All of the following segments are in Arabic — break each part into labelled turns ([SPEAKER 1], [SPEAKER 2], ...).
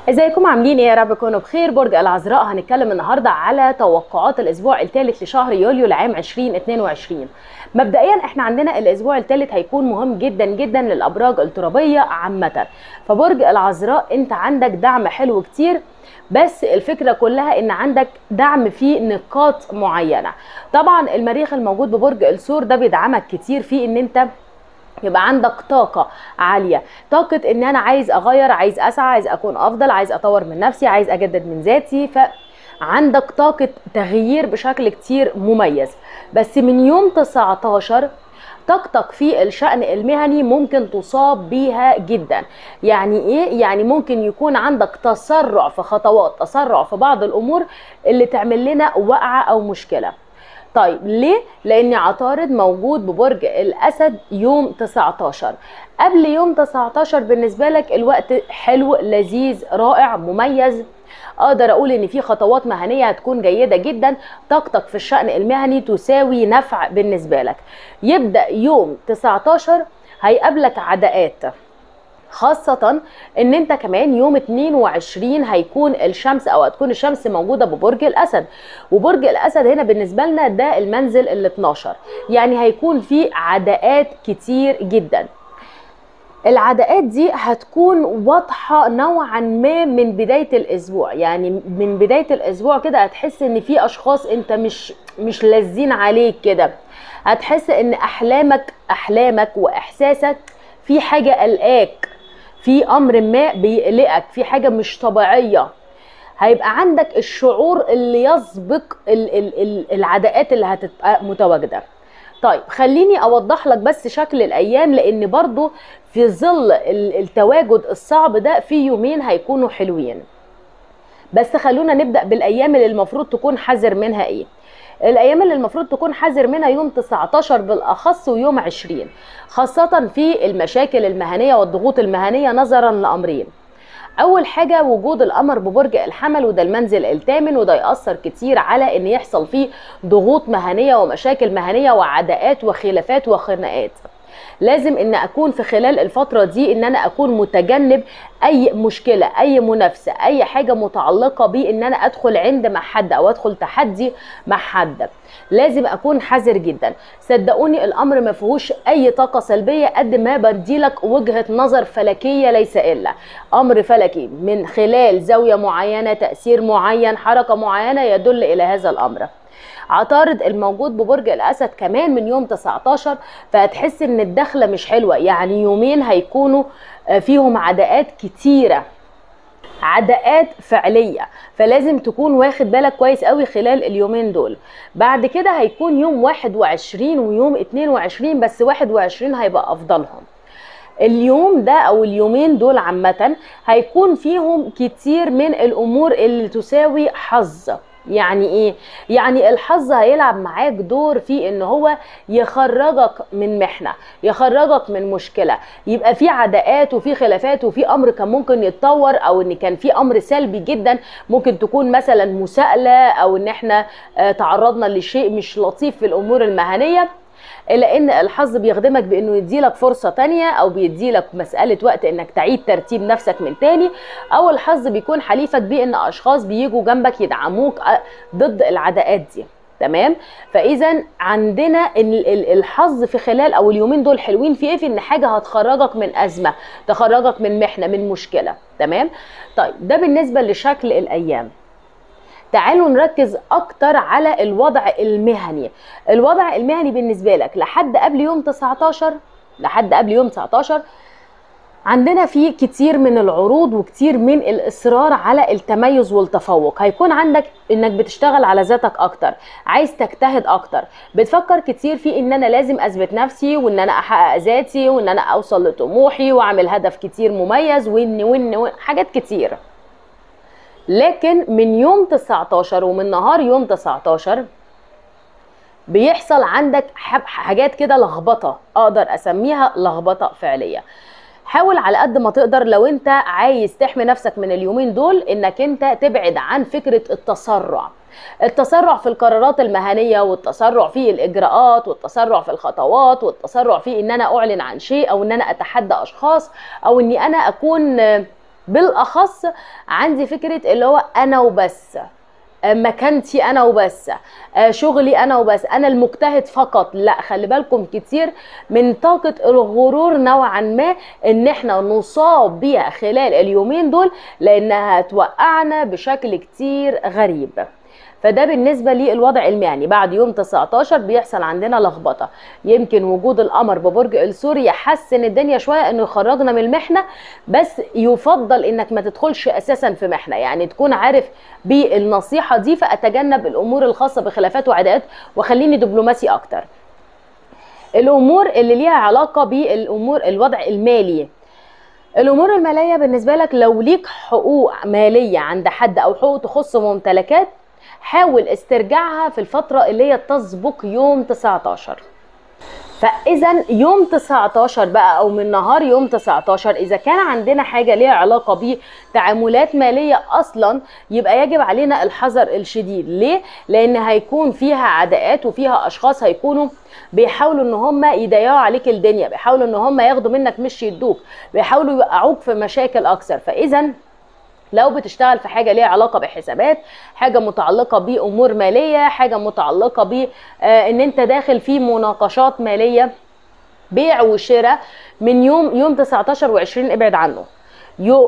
[SPEAKER 1] ازيكم عاملين ايه؟ يا رب تكونوا بخير. برج العذراء، هنتكلم النهارده على توقعات الاسبوع الثالث لشهر يوليو لعام 2022. مبدئيا احنا عندنا الاسبوع الثالث هيكون مهم جدا جدا للابراج الترابيه عامه. فبرج العذراء انت عندك دعم حلو كتير، بس الفكره كلها ان عندك دعم في نقاط معينه. طبعا المريخ الموجود ببرج الثور ده بيدعمك كتير في ان انت يبقى عندك طاقة عالية، طاقة ان انا عايز اغير، عايز اسعى، عايز اكون افضل، عايز اطور من نفسي، عايز اجدد من ذاتي. فعندك طاقة تغيير بشكل كتير مميز. بس من يوم 19 طاقتك في الشأن المهني ممكن تصاب بيها جدا. يعني ايه؟ يعني ممكن يكون عندك تسرع في خطوات، تسرع في بعض الامور اللي تعمل لنا وقعة او مشكلة. طيب ليه؟ لأن عطارد موجود ببرج الأسد يوم 19. قبل يوم 19 بالنسبة لك الوقت حلو لذيذ رائع مميز. اقدر اقول ان في خطوات مهنيه هتكون جيده جدا، طاقتك في الشأن المهني تساوي نفع بالنسبه لك. يبدأ يوم 19 هيقابلك عداءات، خاصة ان انت كمان يوم 22 هيكون الشمس او هتكون الشمس موجودة ببرج الاسد، وبرج الاسد هنا بالنسبة لنا ده المنزل ال 12. يعني هيكون في عداءات كتير جدا. العداءات دي هتكون واضحة نوعا ما من بداية الاسبوع. يعني من بداية الاسبوع كده هتحس ان في اشخاص انت مش لازين عليك كده. هتحس ان احلامك واحساسك في حاجة قلقاك، في امر ما بيقلقك، في حاجه مش طبيعيه. هيبقى عندك الشعور اللي يسبق العداءات اللي هتبقى متواجده. طيب خليني اوضح لك بس شكل الايام، لان برضو في ظل التواجد الصعب ده في يومين هيكونوا حلوين. بس خلونا نبدأ بالايام اللي المفروض تكون حذر منها. ايه الايام اللي المفروض تكون حذر منها؟ يوم 19 بالاخص ويوم 20، خاصة في المشاكل المهنية والضغوط المهنية نظرا لامرين. اول حاجة وجود القمر ببرج الحمل، وده المنزل الثامن، وده يأثر كتير على ان يحصل فيه ضغوط مهنية ومشاكل مهنية وعداءات وخلافات وخناقات. لازم ان اكون في خلال الفترة دي ان انا اكون متجنب اي مشكلة، اي منافسة، اي حاجة متعلقة بان انا ادخل عند مع حد او ادخل تحدي مع حد. لازم اكون حذر جدا. صدقوني الامر ما فيهوش اي طاقة سلبية قد ما بديلك وجهة نظر فلكية، ليس الا امر فلكي من خلال زاوية معينة، تأثير معين، حركة معينة يدل الى هذا الامر. عطارد الموجود ببرج الاسد كمان من يوم 19، فهتحس ان الدخله مش حلوه. يعني يومين هيكونوا فيهم عداءات كتيره، عداءات فعليه، فلازم تكون واخد بالك كويس قوي خلال اليومين دول. بعد كده هيكون يوم 21 ويوم 22، بس 21 هيبقى افضلهم. اليوم ده او اليومين دول عامه هيكون فيهم كتير من الامور اللي تساوي حظ. يعني ايه؟ يعني الحظ هيلعب معاك دور في ان هو يخرجك من محنة، يخرجك من مشكلة. يبقى في عداءات وفي خلافات وفي امر كان ممكن يتطور، او ان كان في امر سلبي جدا، ممكن تكون مثلا مساءلة، او ان احنا تعرضنا لشيء مش لطيف في الامور المهنية. الا ان الحظ بيخدمك بانه يديلك فرصة تانية، او بيديلك مسألة وقت انك تعيد ترتيب نفسك من تاني، او الحظ بيكون حليفك بان اشخاص بيجوا جنبك يدعموك ضد العداءات دي. تمام؟ فاذا عندنا ان الحظ في خلال او اليومين دول حلوين في ايه؟ في ان حاجة هتخرجك من ازمة، تخرجك من محنة، من مشكلة. تمام؟ طيب ده بالنسبة لشكل الايام. تعالوا نركز اكتر على الوضع المهني. الوضع المهني بالنسبة لك لحد قبل يوم 19، لحد قبل يوم 19 عندنا فيه كتير من العروض وكتير من الإصرار على التميز والتفوق. هيكون عندك انك بتشتغل على ذاتك اكتر، عايز تجتهد اكتر، بتفكر كتير في ان انا لازم اثبت نفسي، وان انا احقق ذاتي، وان انا اوصل لطموحي واعمل هدف كتير مميز، وان حاجات كتير. لكن من يوم 19 ومن نهار يوم 19 بيحصل عندك حاجات كده لخبطة، اقدر اسميها لخبطة فعلية. حاول على قد ما تقدر لو انت عايز تحمي نفسك من اليومين دول انك انت تبعد عن فكرة التسرع. التسرع في القرارات المهنية، والتسرع في الاجراءات، والتسرع في الخطوات، والتسرع في ان انا اعلن عن شيء، او ان انا اتحدى اشخاص، او اني انا اكون بالاخص عندي فكره اللي هو انا وبس، مكانتي انا وبس، شغلي انا وبس، انا المجتهد فقط. لا، خلي بالكم كتير من طاقة الغرور نوعا ما ان احنا نصاب بيها خلال اليومين دول، لانها هتوقعنا بشكل كتير غريب. فده بالنسبه للوضع المهني. بعد يوم 19 بيحصل عندنا لخبطه، يمكن وجود القمر ببرج الثور يحسن الدنيا شويه انه يخرجنا من المحنه، بس يفضل انك ما تدخلش اساسا في محنه، يعني تكون عارف بالنصيحه دي، فاتجنب الامور الخاصه بخلافات وعداءات وخليني دبلوماسي اكتر. الامور اللي ليها علاقه بالامور الوضع المالي، الامور الماليه بالنسبه لك لو ليك حقوق ماليه عند حد او حقوق تخص ممتلكات، حاول استرجاعها في الفترة اللي هي تسبق يوم 19. فإذا يوم 19 بقى أو من نهار يوم 19 إذا كان عندنا حاجة ليها علاقة بتعاملات مالية أصلا، يبقى يجب علينا الحذر الشديد. ليه؟ لأن هيكون فيها عداءات وفيها أشخاص هيكونوا بيحاولوا ان هم يضيعوا عليك الدنيا، بيحاولوا ان هم ياخدوا منك مش يدوك، بيحاولوا يوقعوك في مشاكل أكثر. فإذا لو بتشتغل في حاجه ليها علاقه بحسابات، حاجه متعلقه بامور ماليه، حاجه متعلقه ب ان انت داخل في مناقشات ماليه، بيع وشراء، من يوم 19 و20 ابعد عنه. يوم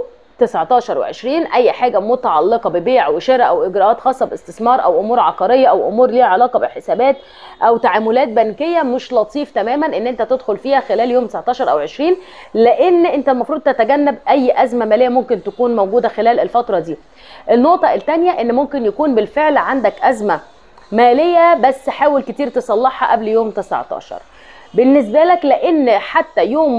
[SPEAKER 1] 19 و20 اي حاجه متعلقه ببيع وشراء او اجراءات خاصه باستثمار او امور عقاريه او امور ليها علاقه بحسابات او تعاملات بنكيه، مش لطيف تماما ان انت تدخل فيها خلال يوم 19 او 20، لان انت المفروض تتجنب اي ازمه ماليه ممكن تكون موجوده خلال الفتره دي. النقطه الثانيه ان ممكن يكون بالفعل عندك ازمه ماليه، بس حاول كتير تصلحها قبل يوم 19 بالنسبة لك، لأن حتى يوم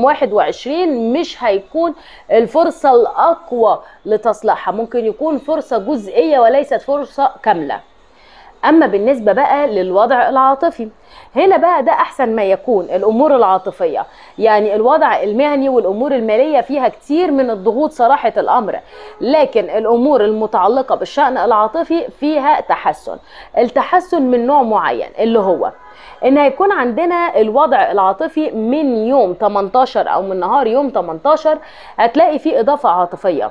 [SPEAKER 1] 21 مش هيكون الفرصة الأقوى لتصليحها، ممكن يكون فرصة جزئية وليست فرصة كاملة. أما بالنسبة بقى للوضع العاطفي، هنا بقى ده أحسن ما يكون. الأمور العاطفية يعني الوضع المهني والأمور المالية فيها كتير من الضغوط صراحة الأمر، لكن الأمور المتعلقة بالشأن العاطفي فيها تحسن. التحسن من نوع معين اللي هو ان هيكون عندنا الوضع العاطفي من يوم 18 او من نهار يوم 18 هتلاقي فيه اضافة عاطفية.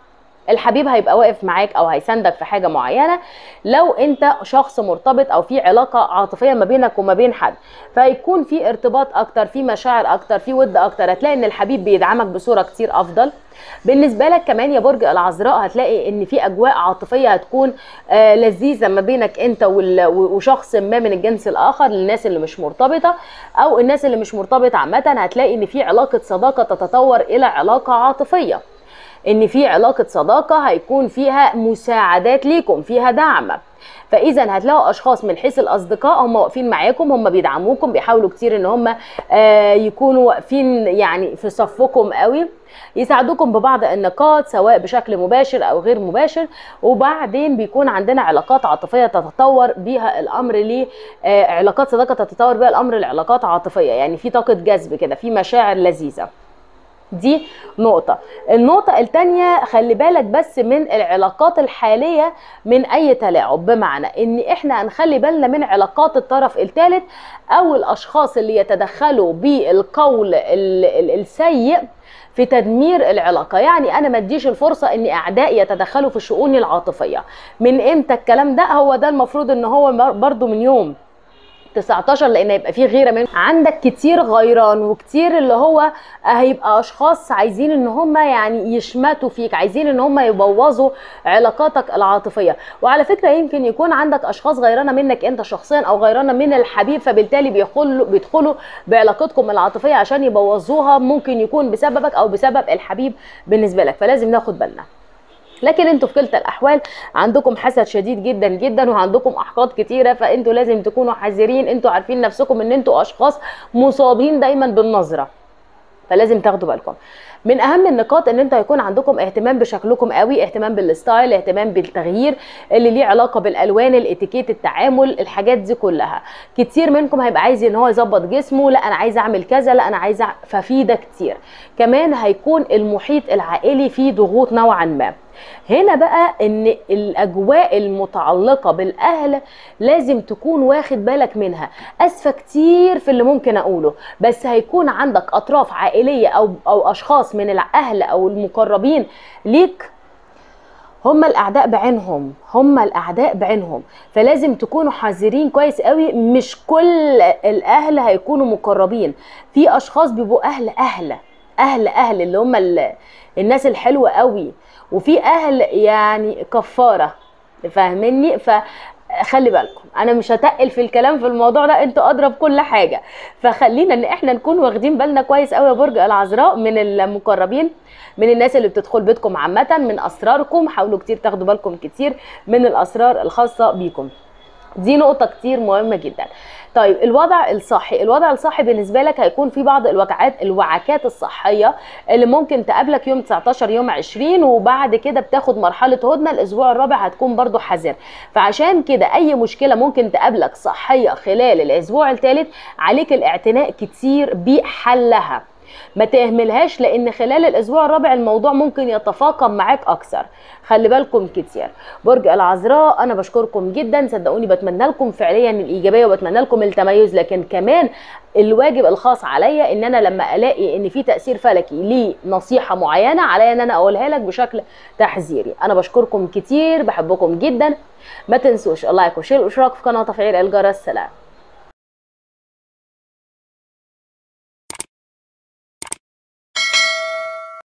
[SPEAKER 1] الحبيب هيبقى واقف معاك او هيساندك في حاجة معينة، لو انت شخص مرتبط او في علاقة عاطفية ما بينك وما بين حد، فهيكون في ارتباط اكتر، في مشاعر اكتر، في ود اكتر، هتلاقي ان الحبيب بيدعمك بصورة كتير افضل. بالنسبة لك كمان يا برج العذراء هتلاقي ان في اجواء عاطفية هتكون لذيذة ما بينك انت وشخص ما من الجنس الاخر. للناس اللي مش مرتبطة او الناس اللي مش مرتبطة عامة هتلاقي ان في علاقة صداقة تتطور الى علاقة عاطفية، ان في علاقة صداقة هيكون فيها مساعدات ليكم، فيها دعم. فاذا هتلاقوا اشخاص من حيث الاصدقاء هم واقفين معاكم، هم بيدعموكم، بيحاولوا كتير ان هم يكونوا واقفين يعني في صفكم قوي، يساعدوكم ببعض النقاط سواء بشكل مباشر او غير مباشر. وبعدين بيكون عندنا علاقات عاطفيه تتطور بيها الامر علاقات صداقه تتطور بيها الامر لعلاقات عاطفيه، يعني في طاقه جذب كده، في مشاعر لذيذه. دي نقطة. النقطة التانية خلي بالك بس من العلاقات الحالية من اي تلاعب، بمعنى ان احنا هنخلي بالنا من علاقات الطرف الثالث او الاشخاص اللي يتدخلوا بالقول السيء في تدمير العلاقة. يعني انا ما اديش الفرصة ان اعدائي يتدخلوا في شؤوني العاطفية. من امتى الكلام ده؟ هو ده المفروض ان هو برضو من يوم 19، لان هيبقى فيه غيره منه، عندك كتير غيران وكتير اللي هو هيبقى اشخاص عايزين ان هم يعني يشمتوا فيك، عايزين ان هم يبوظوا علاقاتك العاطفيه. وعلى فكره يمكن يكون عندك اشخاص غيرانه منك انت شخصيا او غيرانه من الحبيب، فبالتالي بيدخلوا بعلاقتكم العاطفيه عشان يبوظوها، ممكن يكون بسببك او بسبب الحبيب بالنسبه لك، فلازم ناخد بالنا. لكن انتوا في كلتا الاحوال عندكم حسد شديد جدا جدا وعندكم احقاد كتيره، فانتوا لازم تكونوا حذرين. انتوا عارفين نفسكم ان انتوا اشخاص مصابين دايما بالنظره، فلازم تاخدوا بالكم. من اهم النقاط ان انتوا هيكون عندكم اهتمام بشكلكم قوي، اهتمام بالستايل، اهتمام بالتغيير اللي ليه علاقه بالالوان، الاتيكيت، التعامل، الحاجات دي كلها. كتير منكم هيبقى عايز ان هو يظبط جسمه، لا انا عايز اعمل كذا، لا انا عايز ففي ده كتير. كمان هيكون المحيط العائلي فيه ضغوط نوعا ما. هنا بقى ان الاجواء المتعلقه بالاهل لازم تكون واخد بالك منها. اسفه كتير في اللي ممكن اقوله، بس هيكون عندك اطراف عائليه او اشخاص اشخاص من الاهل او المقربين ليك هم الاعداء بعينهم، هم الاعداء بعينهم. فلازم تكونوا حذرين كويس قوي، مش كل الاهل هيكونوا مقربين. في اشخاص بيبقوا اهل اللي هم الناس الحلوه قوي، وفي اهل يعني كفاره، فاهميني؟ فخلي بالكم، انا مش هتقل في الكلام في الموضوع ده، انتوا ادرى بكل حاجه. فخلينا ان احنا نكون واخدين بالنا كويس قوي يا برج العذراء من المقربين، من الناس اللي بتدخل بيتكم عامه، من اسراركم. حاولوا كتير تاخدوا بالكم كتير من الاسرار الخاصه بيكم، دي نقطة كتير مهمة جدا. طيب الوضع الصحي بالنسبة لك هيكون في بعض الوعكات الصحية اللي ممكن تقابلك يوم 19 يوم 20، وبعد كده بتاخد مرحلة هدنة. الاسبوع الرابع هتكون برضو حذر. فعشان كده اي مشكلة ممكن تقابلك صحية خلال الاسبوع الثالث عليك الاعتناء كتير بحلها، ما تهملهاش، لان خلال الاسبوع الرابع الموضوع ممكن يتفاقم معاك اكثر. خلي بالكم كتير. برج العذراء انا بشكركم جدا، صدقوني بتمنى لكم فعليا الايجابيه وبتمنى لكم التميز، لكن كمان الواجب الخاص عليا ان انا لما الاقي ان في تاثير فلكي لنصيحه معينه عليا ان انا اقولها لك بشكل تحذيري. انا بشكركم كتير، بحبكم جدا. ما تنسوش اللايك والشير والاشتراك في قناه وتفعيل الجرس. سلام.